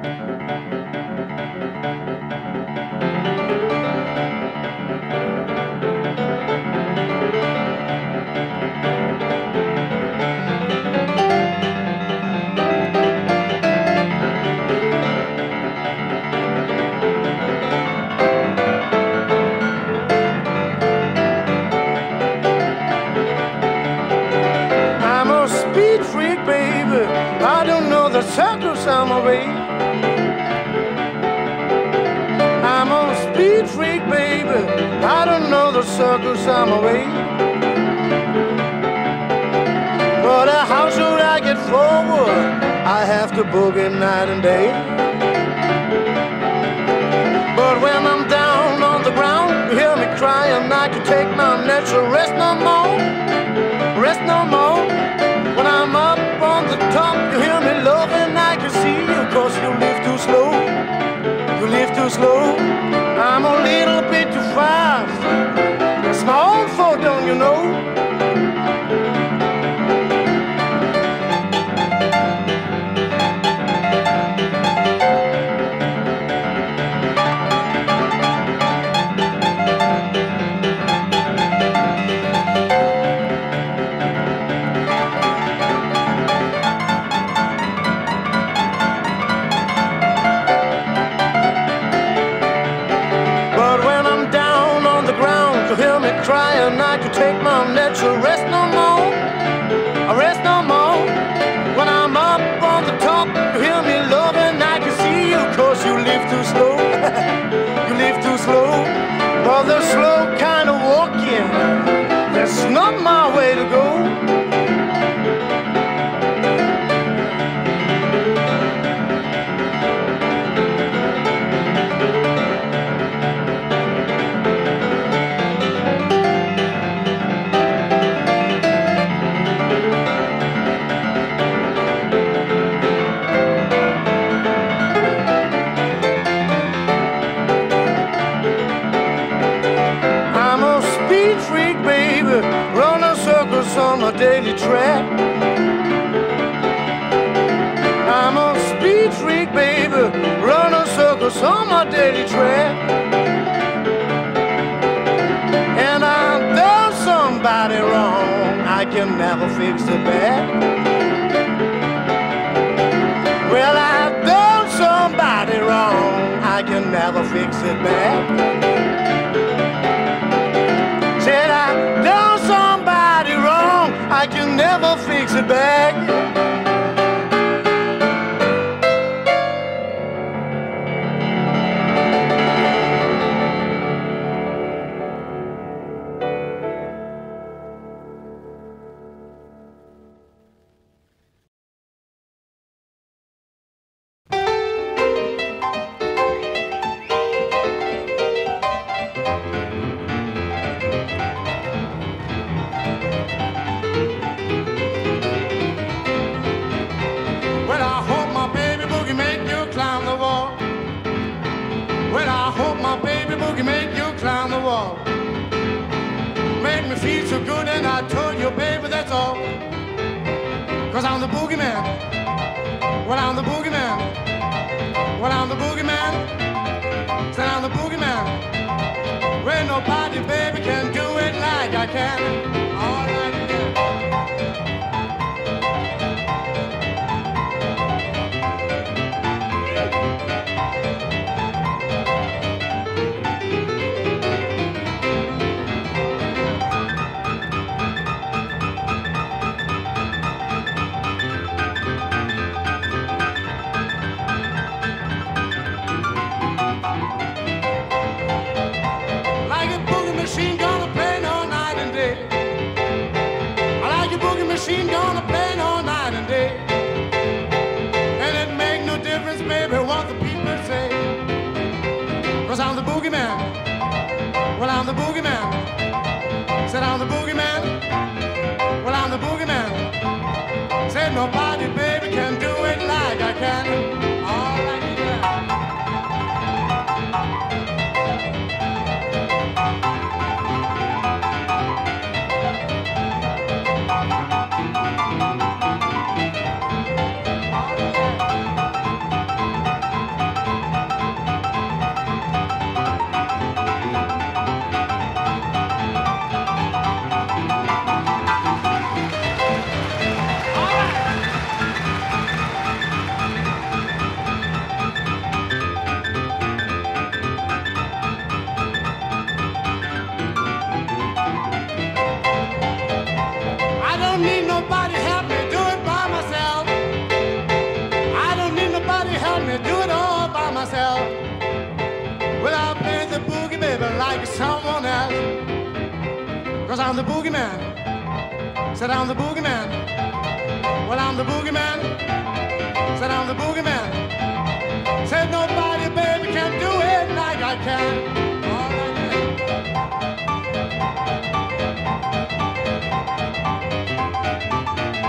Circus I'm away. I'm on a speed freak, baby. I don't know the circus I'm away. But how should I get forward? I have to boogie night and day. But when I'm down on the ground, you hear me crying, I can take my natural rest no more. Rest no more. When I'm up on the top, you hear me loving, I can see you, cause you live too slow. You live too slow. I'm a little bit too fast. That's my own fault, don't you know? Trying not to take my natural rest no more. I rest no more. When I'm up on the top, you hear me loving, I can see you, cause you live too slow. You live too slow. Well, the slow kind of walking, that's not my way to go. On a daily track, I'm a speed freak, baby, running circles on my daily track. And I've done somebody wrong, I can never fix it back. Well, I've done somebody wrong, I can never fix it back. Said I've done somebody wrong, I can never fix it back. Make me feel so good, and I told you, baby, that's all. Cause I'm the boogeyman. Well, I'm the boogeyman. Well, I'm the boogeyman. Said I'm the boogeyman. Well, nobody, baby, can do it like I can. All right, machine gonna play all night and day. And it make no difference, baby, what the people say. Cause I'm the boogeyman. Well, I'm the boogeyman. Said I'm the boogeyman. Well, I'm the boogeyman. Said nobody, baby, can do it like I can. All right, nobody help me do it by myself. I don't need nobody help me do it all by myself. Without playing the boogie, baby, like someone else. Cause I'm the boogeyman. Said I'm the boogeyman. Well, I'm the boogeyman. Said I'm the boogeyman. Said nobody, baby, can do it like I can. All right, yeah.